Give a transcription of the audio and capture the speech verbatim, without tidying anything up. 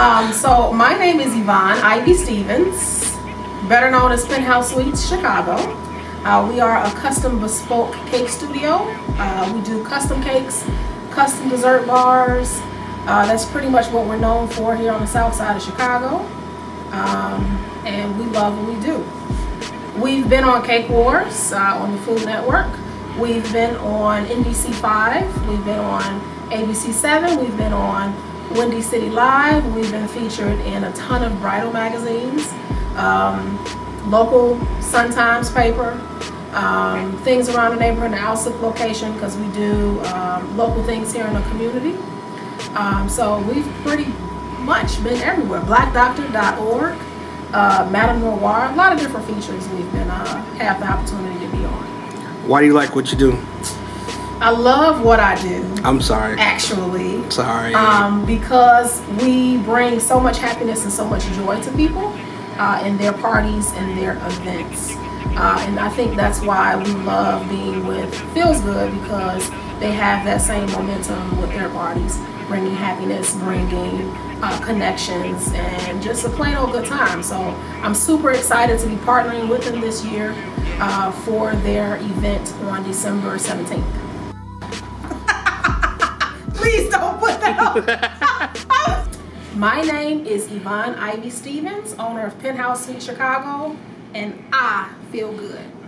Um, so my name is Yvonne Ivy Stevens, better known as Penthouse Suites Chicago. Uh, we are a custom bespoke cake studio. Uh, we do custom cakes, custom dessert bars. Uh, that's pretty much what we're known for here on the south side of Chicago. Um, and we love what we do. We've been on Cake Wars uh, on the Food Network. We've been on N B C five. We've been on A B C seven. We've been on Windy City Live. We've been featured in a ton of bridal magazines, um, local Sun Times paper, um, things around the neighborhood, the Alsip location, because we do um, local things here in the community. Um, so we've pretty much been everywhere. black doctor dot org, uh, Madame Noir, a lot of different features we've been uh, have the opportunity to be on. Why do you like what you do? I love what I do. I'm sorry. Actually. Sorry. Um, because we bring so much happiness and so much joy to people uh, in their parties and their events. Uh, and I think that's why we love being with Phillsgood, because they have that same momentum with their parties, bringing happiness, bringing uh, connections, and just a plain old good time. So I'm super excited to be partnering with them this year uh, for their event on December seventeenth. Please don't put that up. My name is Yvonne Ivy Stevens, owner of Penthouse Suites Chicago, and I feel good.